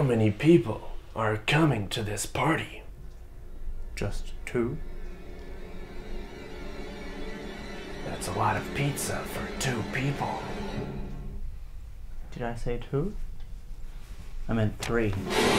How many people are coming to this party? Just 2? That's a lot of pizza for 2 people. Did I say 2? I meant 3.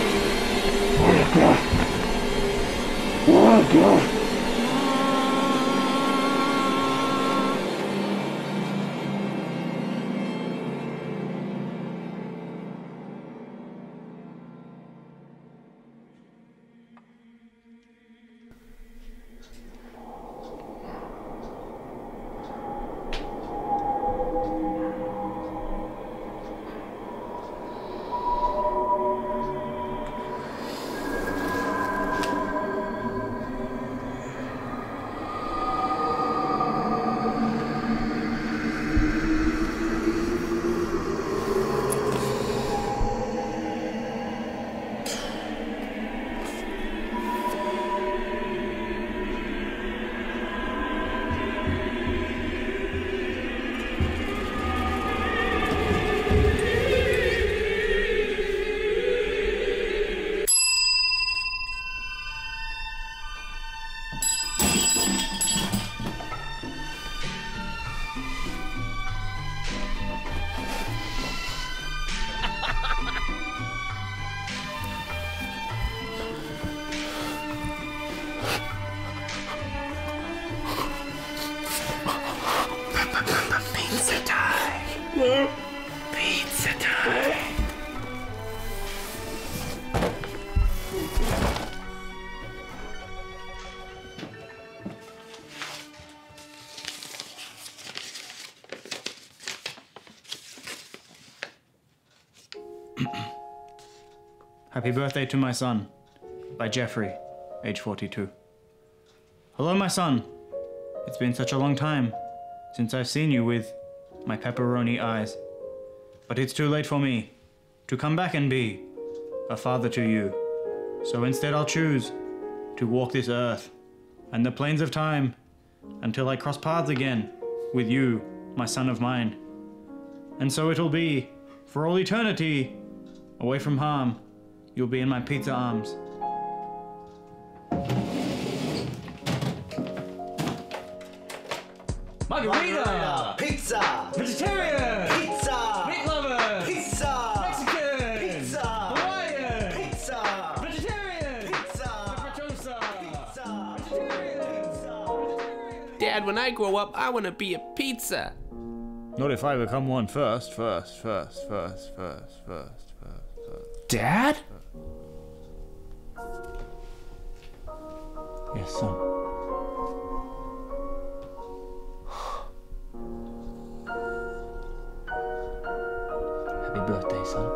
Pizza time! Pizza time! Happy birthday to my son, by Jeffrey, age 42. Hello, my son. It's been such a long time since I've seen you with my pepperoni eyes. But it's too late for me to come back and be a father to you. So instead I'll choose to walk this earth and the plains of time until I cross paths again with you, my son of mine. And so it'll be for all eternity, away from harm. You'll be in my pizza arms. Margarita! Pizza! Vegetarian! Pizza! Meat lover! Pizza! Mexican! Pizza! Hawaiian! Pizza! Vegetarian! Pizza! Capricciosa! Pizza! Vegetarian! Pizza! Dad, when I grow up, I want to be a pizza. Not if I become one first. Dad? Yes, son. Happy birthday, son.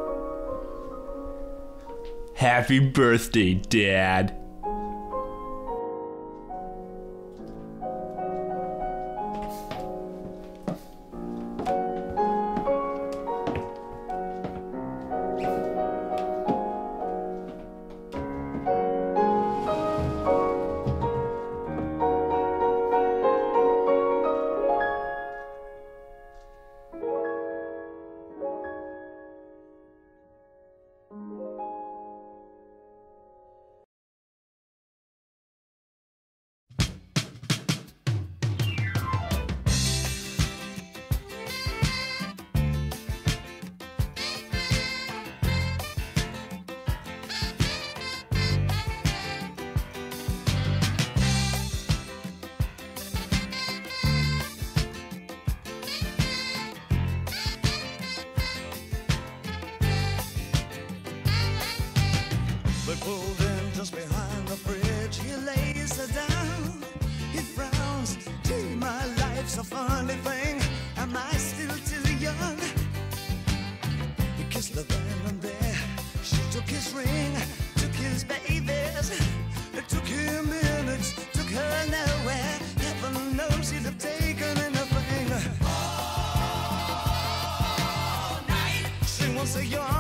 Happy birthday, Dad. They pulled in just behind the bridge. He lays her down. He frowns. Gee, my life's a funny thing. Am I still too young? He kissed her then and there. She took his ring, took his babies. It took him minutes, took her nowhere. Heaven knows he'd have taken anything. All night. She wants a young.